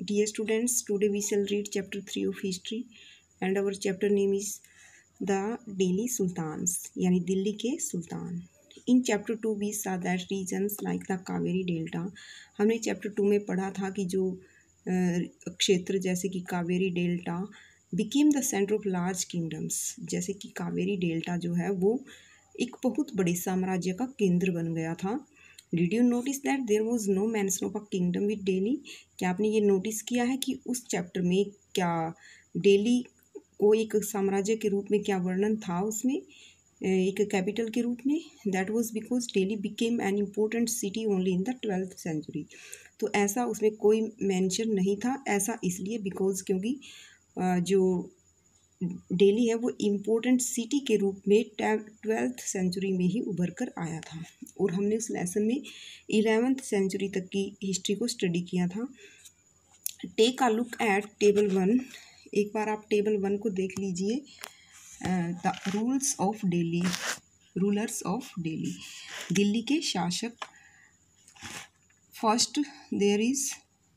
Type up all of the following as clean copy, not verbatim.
Dear students, today we shall read chapter 3 of history and our chapter name is the Delhi Sultans, यानी दिल्ली के सुल्तान. In chapter 2 we saw that regions like the Kaveri Delta, हमने chapter 2 में पढ़ा था कि जो क्षेत्र जैसे कि Kaveri delta became the center of large kingdoms, जैसे कि कावेरी डेल्टा जो है वो एक बहुत बड़े साम्राज्य का केंद्र बन गया था. Did you notice that there was no mention of a kingdom with Delhi. क्या आपने ये नोटिस किया है कि उस चैप्टर में क्या डेली को एक साम्राज्य के रूप में क्या वर्णन था उसमें, एक कैपिटल के रूप में. That was because Delhi became an important city only in the 12th century. तो ऐसा उसमें कोई मेंशन नहीं था. ऐसा इसलिए बिकॉज क्योंकि जो डेली है वो इम्पोर्टेंट सिटी के रूप में 12th सेंचुरी में ही उभर कर आया था. और हमने उस लेसन में 11th सेंचुरी तक की हिस्ट्री को स्टडी किया था. Take a look at table 1. एक बार आप टेबल 1 को देख लीजिए. The rules of Delhi, rulers of Delhi, Delhi के शासक. First there is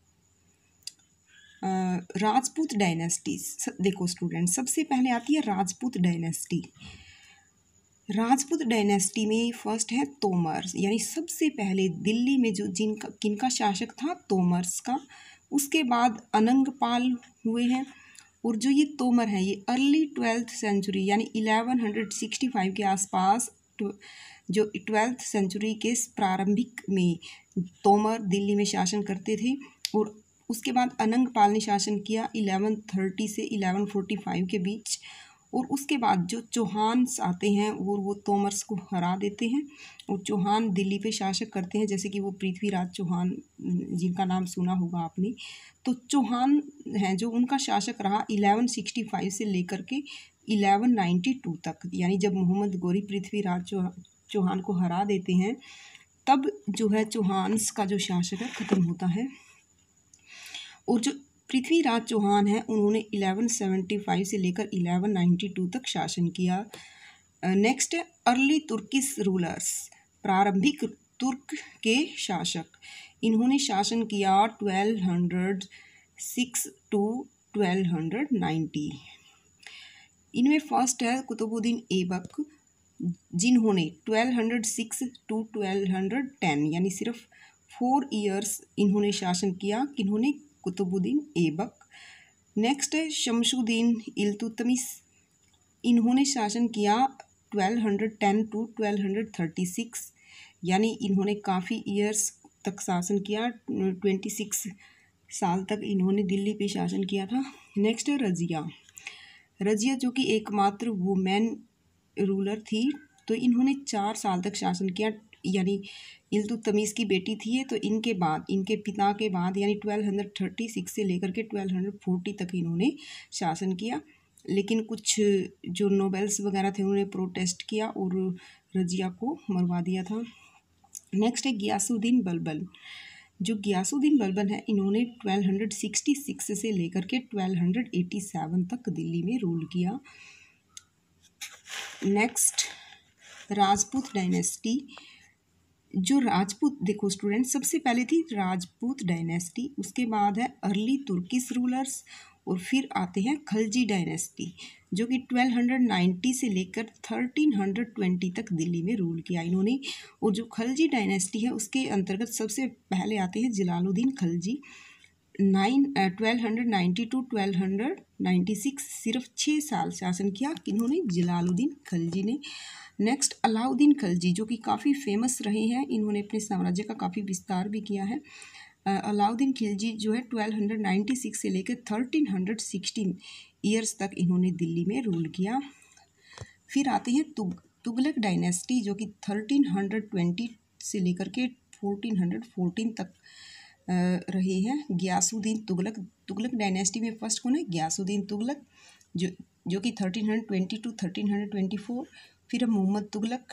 Rajput dynasties. देखो स्टूडेंट, सबसे पहले आती है राजपूत डायनेस्टी. राजपूत डायनेस्टी में फर्स्ट है तोमर्स, यानी सबसे पहले दिल्ली में जो किनका शासक था, तोमर्स का. उसके बाद अनंगपाल हुए हैं. और जो ये तोमर है ये अर्ली 12th सेंचुरी यानी 1165 के आसपास, जो 12th सेंचुरी के प्रारंभिक में तोमर दिल्ली में शासन करते थे. और उसके बाद अनंगपाल ने शासन किया 1130 से 1145 के बीच. और उसके बाद जो चौहान्स आते हैं वो तोमर्स को हरा देते हैं और चौहान दिल्ली पे शासक करते हैं, जैसे कि वो पृथ्वीराज चौहान जिनका नाम सुना होगा आपने. तो चौहान हैं जो उनका शासक रहा 1165 से लेकर के 1192 तक, यानी जब मोहम्मद गोरी पृथ्वीराज चौहान को हरा देते हैं तब जो है चौहान्स का जो शासक है ख़त्म होता है. और जो पृथ्वीराज चौहान हैं उन्होंने 1175 से लेकर 1192 तक शासन किया. नेक्स्ट है अर्ली तुर्किश रूलर्स, प्रारंभिक तुर्क के शासक. इन्होंने शासन किया 1206 टू 1290. इनमें फर्स्ट है कुतुबुद्दीन ऐबक, जिन्होंने 1206 टू 1210 यानी सिर्फ 4 ईयर्स इन्होंने शासन किया. किन्होंने, कुतुबुद्दीन ऐबक. नेक्स्ट है शमशुद्दीन इल्तुतमिश. इन्होंने शासन किया 1210 टू 1236 यानी इन्होंने काफ़ी ईयर्स तक शासन किया. 26 साल तक इन्होंने दिल्ली पे शासन किया था. नेक्स्ट है रजिया. रजिया जो कि एकमात्र वुमेन रूलर थी, तो इन्होंने 4 साल तक शासन किया. यानी इल्तुतमिश की बेटी थी ये, तो इनके बाद, इनके पिता के बाद यानी 1236 से लेकर के 1240 तक इन्होंने शासन किया. लेकिन कुछ जो नोबेल्स वगैरह थे उन्होंने प्रोटेस्ट किया और रजिया को मरवा दिया था. नेक्स्ट है गियासुद्दीन बलबन. जो गियासुद्दीन बलबन है इन्होंने 1266 से लेकर के 1287 तक दिल्ली में रूल किया. Next Rajput dynasty. जो राजपूत, देखो स्टूडेंट, सबसे पहले थी राजपूत डायनेस्टी, उसके बाद है अर्ली तुर्किश रूलर्स और फिर आते हैं खलजी डायनेस्टी जो कि 1290 से लेकर 1320 तक दिल्ली में रूल किया इन्होंने. और जो खलजी डायनेस्टी है उसके अंतर्गत सबसे पहले आते हैं जलालुद्दीन खलजी. 1290 टू 1296 सिर्फ 6 साल शासन किया किन्होंने, जलालुद्दीन खलजी ने. नेक्स्ट अलाउद्दीन खलजी जो कि काफ़ी फेमस रहे हैं, इन्होंने अपने साम्राज्य का काफ़ी विस्तार भी किया है. अलाउद्दीन खिलजी जो है 1296 से लेकर 1316 ईयर्स तक इन्होंने दिल्ली में रूल किया. फिर आते हैं तुगलक डायनेस्टी जो कि 1320 से लेकर के 1414 तक रहे हैं. गियासुद्दीन तुगलक. तुगलक डायनेस्टी में फर्स्ट कौन है, गियासुद्दीन तुगलक, जो कि 1320 टू 1324. फिर मोहम्मद तुगलक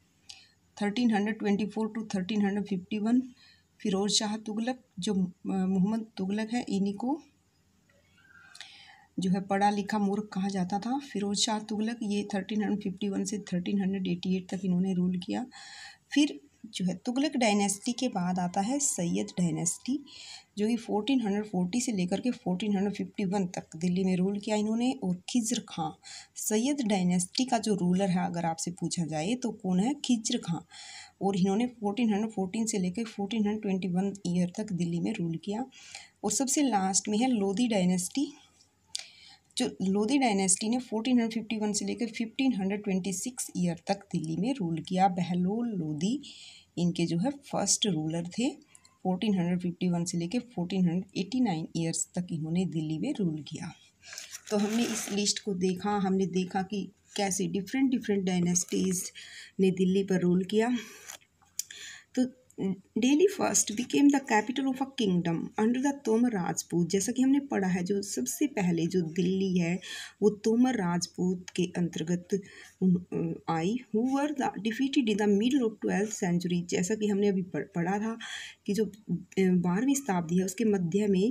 1324 टू 1351. फिरोज शाह तुगलक. जो मोहम्मद तुगलक है इन्हीं को जो है पढ़ा लिखा मूर्ख कहा जाता था. फिरोज शाह तुगलक ये 1351 से 1388 तक इन्होंने रूल किया. फिर जो है तुगलक डायनेस्टी के बाद आता है सैयद डायनेस्टी, जो कि 1440 से लेकर के 1451 तक दिल्ली में रूल किया इन्होंने। और खिज्र खां, सैयद डायनेस्टी का जो रूलर है अगर आपसे पूछा जाए तो कौन है, खिज्र खां। और इन्होंने 1414 से लेकर 1421 ईयर तक दिल्ली में रूल किया। और सबसे लास्ट में है लोधी डायनेस्टी, जो लोधी डायनेस्टी ने 1451 से लेकर 1526 ईयर तक दिल्ली में रूल किया। बहलोल लोधी इनके जो है फर्स्ट रूलर थे। 1451 से लेकर 1489 ईयर्स तक इन्होंने दिल्ली में रूल किया। तो हमने इस लिस्ट को देखा, हमने देखा कि कैसे डिफरेंट डिफरेंट डायनेस्टीज़ ने दिल्ली पर रूल किया। तो Delhi first became the capital of a kingdom under the Tomar Rajput. जैसा कि हमने पढ़ा है, जो सबसे पहले जो दिल्ली है वो तोमर राजपूत के अंतर्गत आई, who were the defeated in the middle of 12th century. जैसा कि हमने अभी पढ़ा था कि जो 12वीं शताब्दी है उसके मध्य में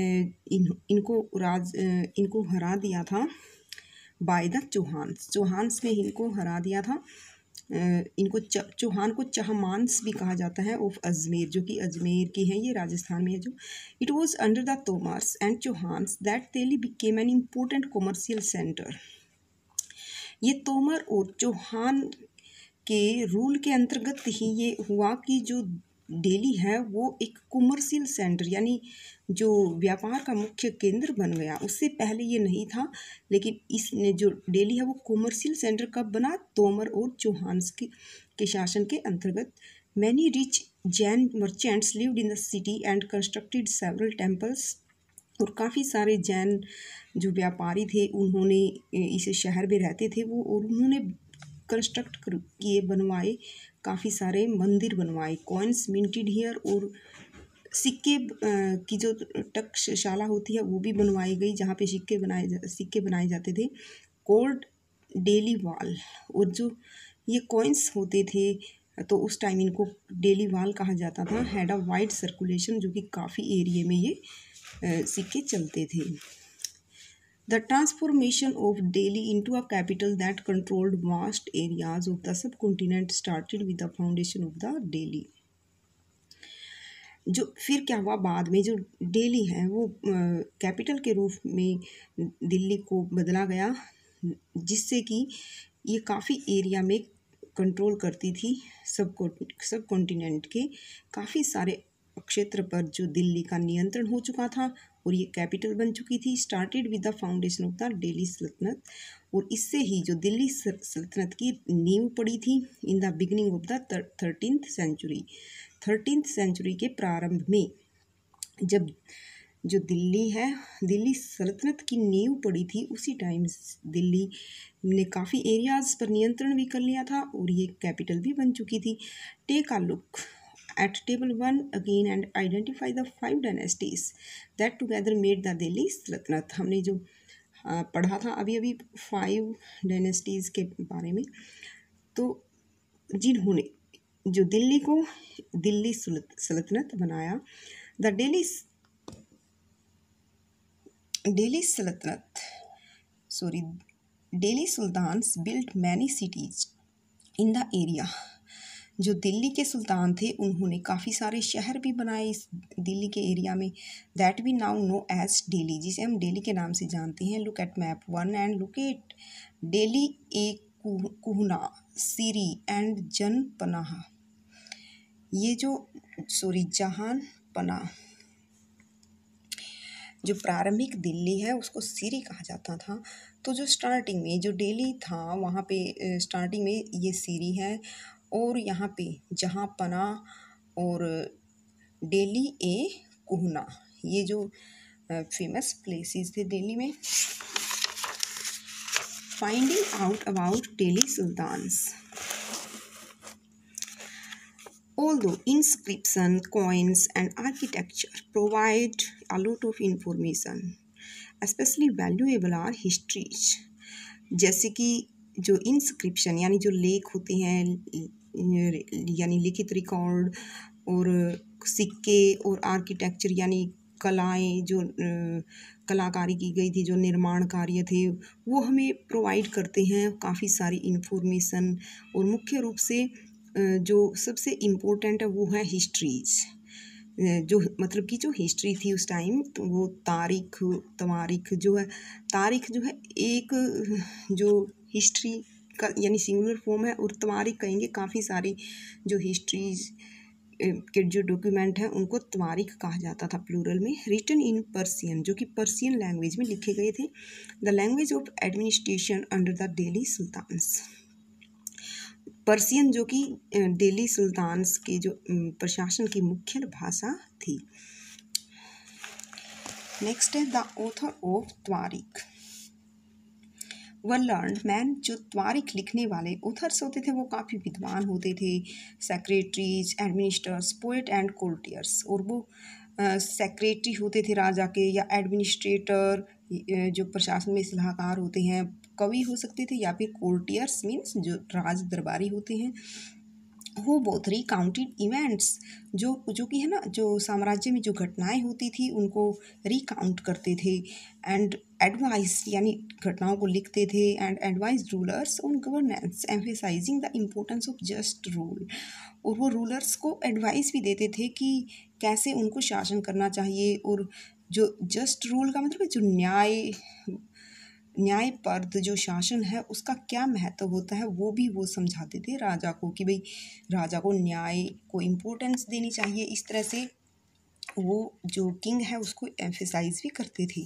इनको हरा दिया था बाय द चौहान्स ने इनको हरा दिया था। इनको चौहान को चहमान्स भी कहा जाता है ऑफ अजमेर, जो कि अजमेर के हैं, ये राजस्थान में है। जो it was under the Tomars and Chauhans that Delhi became an important commercial centre. ये तोमर और चौहान के रूल के अंतर्गत ही ये हुआ कि जो दिल्ली है वो एक कॉमर्शियल सेंटर यानी जो व्यापार का मुख्य केंद्र बन गया। उससे पहले ये नहीं था, लेकिन इसने जो दिल्ली है वो कॉमर्शियल सेंटर कब बना, तोमर और चौहान्स के शासन के अंतर्गत। Many rich Jain merchants lived in the city and constructed several temples. और काफ़ी सारे जैन जो व्यापारी थे उन्होंने इस शहर में रहते थे वो, और उन्होंने कंस्ट्रक्ट किए, बनवाए, काफ़ी सारे मंदिर बनवाए। कॉइन्स मिंटेड हियर, और सिक्के की जो टकशाला होती है वो भी बनवाई गई जहाँ पे सिक्के बनाए जाते थे। कोल्ड डेली वाल, और जो ये कॉइन्स होते थे तो उस टाइम इनको डेली वाल कहा जाता था। हैड अ वाइड सर्कुलेशन, जो कि काफ़ी एरिया में ये सिक्के चलते थे। The transformation of Delhi into a capital that controlled vast areas of the subcontinent started with the foundation of the Delhi। जो फिर क्या हुआ बाद में, जो दिल्ली है वो कैपिटल के रूप में दिल्ली को बदला गया, जिससे कि ये काफ़ी एरिया में कंट्रोल करती थी। सब कॉन्टिनेंट के काफ़ी सारे क्षेत्र पर जो दिल्ली का नियंत्रण हो चुका था और ये कैपिटल बन चुकी थी। Started with the foundation of the Delhi सल्तनत, और इससे ही जो दिल्ली सल्तनत की नींव पड़ी थी in the beginning of the 13th century. 13th century के प्रारंभ में जब जो दिल्ली है, दिल्ली सल्तनत की नींव पड़ी थी, उसी टाइम दिल्ली ने काफ़ी एरियाज़ पर नियंत्रण भी कर लिया था और ये कैपिटल भी बन चुकी थी। Take a look at table 1 again and identify the 5 dynasties that together made the Delhi Sultanate। हमने जो पढ़ा था अभी 5 डायनेस्टीज़ के बारे में, तो जिन्होंने जो दिल्ली को दिल्ली सल्तनत बनाया। The Delhi sultans built many cities in the area. जो दिल्ली के सुल्तान थे उन्होंने काफ़ी सारे शहर भी बनाए इस दिल्ली के एरिया में। That we now know as Delhi, जिसे हम दिल्ली के नाम से जानते हैं। Look at map 1 and look at Delhi e Kuhna, Siri and Jahanpanah. ये जो जहान पनाह, जो प्रारंभिक दिल्ली है उसको सीरी कहा जाता था। तो जो स्टार्टिंग में जो दिल्ली था वहाँ पे स्टार्टिंग में ये सीरी है, और यहाँ पे जहाँ पना और दिल्ली ए कुहना, ये जो फेमस प्लेसेस थे दिल्ली में। Finding out about Delhi sultans. Although inscription, coins and architecture provide a lot of information, especially valuable are histories। जैसे कि जो इंस्क्रिप्शन यानी जो लेख होते हैं यानी लिखित रिकॉर्ड, और सिक्के, और आर्किटेक्चर यानी कलाएं, जो कलाकारी की गई थी, जो निर्माण कार्य थे, वो हमें प्रोवाइड करते हैं काफ़ी सारी इन्फॉर्मेशन। और मुख्य रूप से जो सबसे इम्पोर्टेंट है वो है हिस्ट्रीज, जो मतलब कि जो हिस्ट्री थी उस टाइम, तो वो तवारीख जो है, तारीख जो है एक जो हिस्ट्री का यानी सिंगुलर फॉर्म है, और तवारीख कहेंगे काफ़ी सारी जो हिस्ट्रीज के जो डॉक्यूमेंट हैं उनको तवारीख कहा जाता था प्लूरल में। रिटन इन पर्सियन, जो कि पर्सियन लैंग्वेज में लिखे गए थे। The language of administration under the Delhi sultans, Persian जो कि दिल्ली सुल्तान्स के जो प्रशासन की मुख्य भाषा थी। नेक्स्ट है the author of tawarikh were learned man, जो तवारीख लिखने वाले ऑथर्स होते थे वो काफ़ी विद्वान होते थे, secretaries, administrators, poet and courtiers, और वो सेक्रेटरी होते थे राजा के, या एडमिनिस्ट्रेटर जो प्रशासन में सलाहकार होते हैं, कवि हो सकते थे, या फिर कोर्टियर्स मीन्स जो राज दरबारी होते हैं। वो बोथ रिकाउंटेड इवेंट्स, जो कि है ना, जो साम्राज्य में जो घटनाएं होती थी उनको रिकाउंट करते थे, एंड एडवाइस यानी घटनाओं को लिखते थे, and advise rulers on governance emphasizing the importance of just rule, और वो रूलर्स को एडवाइस भी देते थे कि कैसे उनको शासन करना चाहिए, और जो जस्ट रूल का मतलब है जो न्यायप्रद जो शासन है उसका क्या महत्व होता है, वो भी वो समझाते थे राजा को कि भाई राजा को न्याय को इम्पोर्टेंस देनी चाहिए। इस तरह से वो जो किंग है उसको एम्फेसाइज भी करते थे।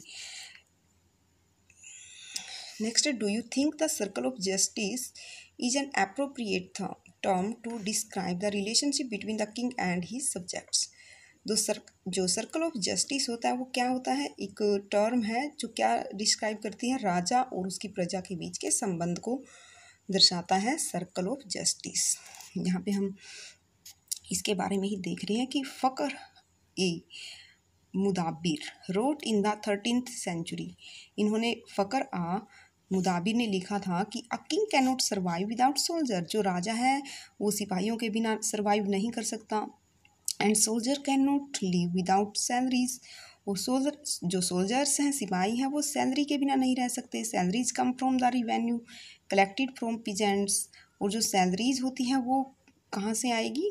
नेक्स्ट है, do you think the circle of justice is an appropriate term to describe the relationship between the king and his subjects. जो सर्कल ऑफ जस्टिस होता है वो क्या होता है, एक टर्म है जो क्या डिस्क्राइब करती है, राजा और उसकी प्रजा के बीच के संबंध को दर्शाता है सर्कल ऑफ जस्टिस। यहाँ पे हम इसके बारे में ही देख रहे हैं कि Fakhr e Mudabbir wrote in the 13th century, इन्होंने फ़क्र आ मुदाबिर ने लिखा था कि a king can not survive without soldier, जो राजा है वो सिपाहियों के बिना सर्वाइव नहीं कर सकता, and soldier can not live without salaries, और जो सोल्जर्स हैं, सिपाही हैं, वो सैलरी के बिना नहीं रह सकते। Salaries come from the revenue collected from peasants, और जो सैलरीज होती हैं वो कहाँ से आएगी,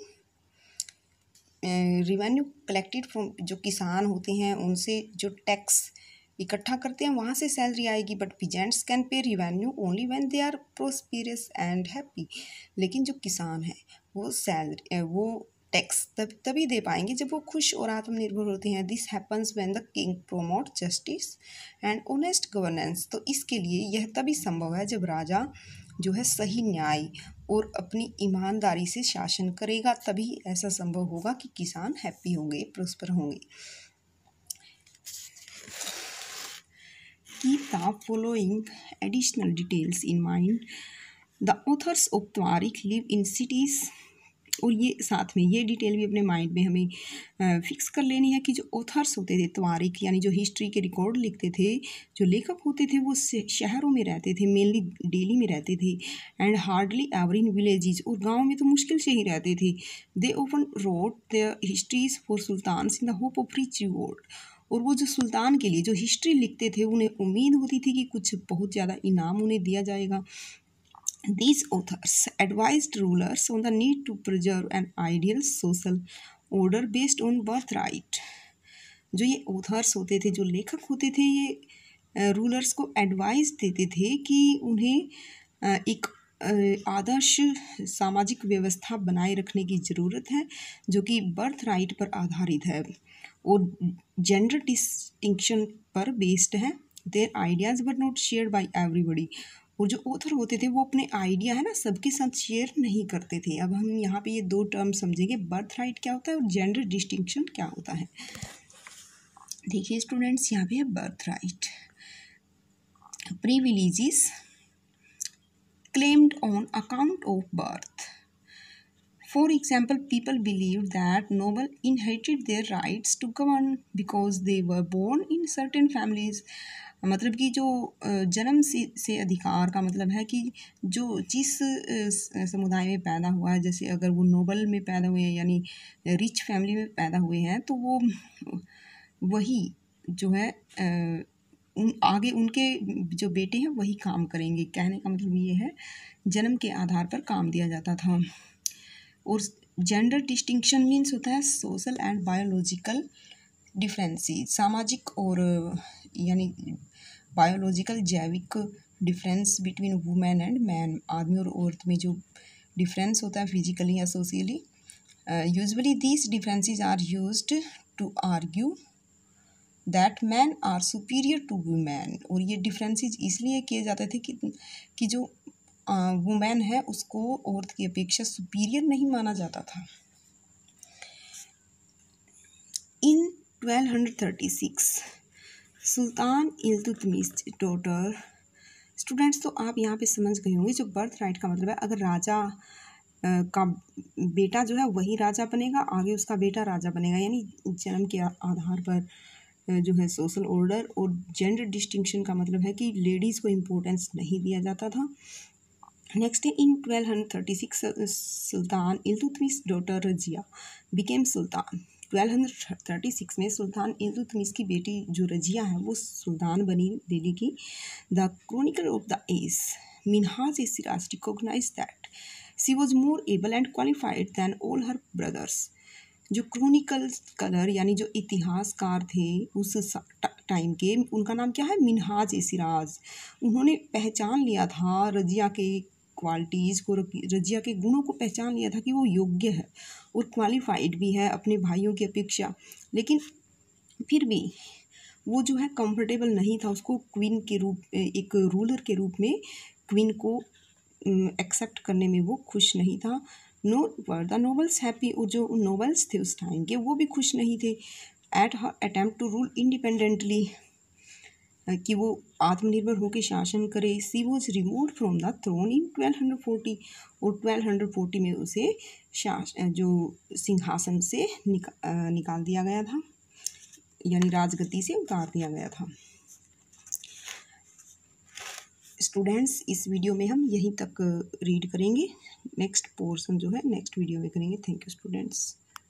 रिवेन्यू कलेक्टेड फ्रॉम, जो किसान होते हैं उनसे जो टैक्स इकट्ठा करते हैं वहाँ से सैलरी आएगी। But peasants can pay revenue only when they are prosperous and happy, लेकिन जो किसान है वो टैक्स तभी दे पाएंगे जब वो खुश और आत्मनिर्भर होते हैं। This happens when the king promote justice and honest governance, तो इसके लिए यह तभी संभव है जब राजा जो है सही न्याय और अपनी ईमानदारी से शासन करेगा, तभी ऐसा संभव होगा कि किसान हैप्पी होंगे, प्रोस्पर होंगे। Keep the following additional details in mind. The authors of Tawariq live in cities, और ये साथ में ये डिटेल भी अपने माइंड में हमें फिक्स कर लेनी है कि जो ऑथर्स होते थे तवारीख यानी जो हिस्ट्री के रिकॉर्ड लिखते थे, जो लेखक होते थे वो शहरों में रहते थे, मेनली दिल्ली में रहते थे, and hardly ever in villages, और गांव में तो मुश्किल से ही रहते थे। They often wrote the histories for sultans in the hope of rich reward, और वो जो सुल्तान के लिए जो हिस्ट्री लिखते थे उन्हें उम्मीद होती थी कि कुछ बहुत ज़्यादा इनाम उन्हें दिया जाएगा। These authors advised rulers on the need to preserve an ideal social order based on birthright. जो ये authors होते थे, जो लेखक होते थे, ये रूलर्स को एडवाइस देते थे कि उन्हें एक आदर्श सामाजिक व्यवस्था बनाए रखने की ज़रूरत है जो कि बर्थ राइट पर आधारित है और जेंडर डिस्टिंक्शन पर बेस्ड है। Their ideas were not share by everybody, और जो ऑथर होते थे वो अपने आइडिया है ना सबके साथ शेयर नहीं करते थे। अब हम यहाँ पे ये दो टर्म समझेंगे, बर्थ राइट क्या होता है और जेंडर डिस्टिंक्शन क्या होता है। देखिए स्टूडेंट्स, यहाँ पे है birth right, privileges claimed on account of birth. For example, people believed that nobles inherited their rights to govern because they were born in certain families. मतलब कि जो जन्म से अधिकार का मतलब है कि जो जिस समुदाय में पैदा हुआ है, जैसे अगर वो नोबल में पैदा हुए हैं यानी रिच फैमिली में पैदा हुए हैं, तो वो वही जो है आगे उनके जो बेटे हैं वही काम करेंगे। कहने का मतलब ये है, जन्म के आधार पर काम दिया जाता था। और जेंडर डिस्टिंक्शन मीन्स होता है सोशल एंड बायोलॉजिकल डिफरेंसेस, सामाजिक और यानी बायोलॉजिकल जैविक difference between women and man, आदमी और औरत में जो डिफरेंस होता है फिजिकली या socially. Usually these differences are used to argue that man are superior to women, और ये डिफरेंसेस इसलिए किए जाते थे कि जो वुमेन है उसको औरत की अपेक्षा सुपीरियर नहीं माना जाता था। In 1236 sultan Iltutmish daughter, students तो आप यहाँ पे समझ गए होंगे जो बर्थ राइट का मतलब है, अगर राजा का बेटा जो है वही राजा बनेगा, आगे उसका बेटा राजा बनेगा, यानी जन्म के आधार पर जो है सोशल ऑर्डर। और जेंडर डिस्टिंक्शन का मतलब है कि लेडीज़ को इम्पोर्टेंस नहीं दिया जाता था। नेक्स्ट है in 1236 sultan Iltutmish daughter Razia became sultan. 1236 में सुल्तान इल्तुतमिश की बेटी जो रजिया है वो सुल्तान बनी दिल्ली की। The chronicle of the age Minhaj e Siraj recognize that she was more able and qualified than all her brothers. जो क्रॉनिकल कलर यानी जो इतिहासकार थे उस टाइम के, उनका नाम क्या है, मिनहाज ए सिराज। उन्होंने पहचान लिया था रजिया के क्वालिटीज़ को, रजिया के गुणों को पहचान लिया था कि वो योग्य है और क्वालिफाइड भी है अपने भाइयों की अपेक्षा, लेकिन फिर भी वो जो है कंफर्टेबल नहीं था, उसको क्वीन के रूप, एक रूलर के रूप में क्वीन को एक्सेप्ट करने में वो खुश नहीं था। Nor were the nobles happy, और जो नोबल्स थे उस टाइम के वो भी खुश नहीं थे। At her attempt to rule independently, कि वो आत्मनिर्भर होकर शासन करे। She was removed from the throne in 1240, और 1240 में उसे जो सिंहासन से निकाल दिया गया था, यानी राजगद्दी से उतार दिया गया था। स्टूडेंट्स इस वीडियो में हम यहीं तक रीड करेंगे, नेक्स्ट पोर्शन जो है नेक्स्ट वीडियो में करेंगे। Thank you students.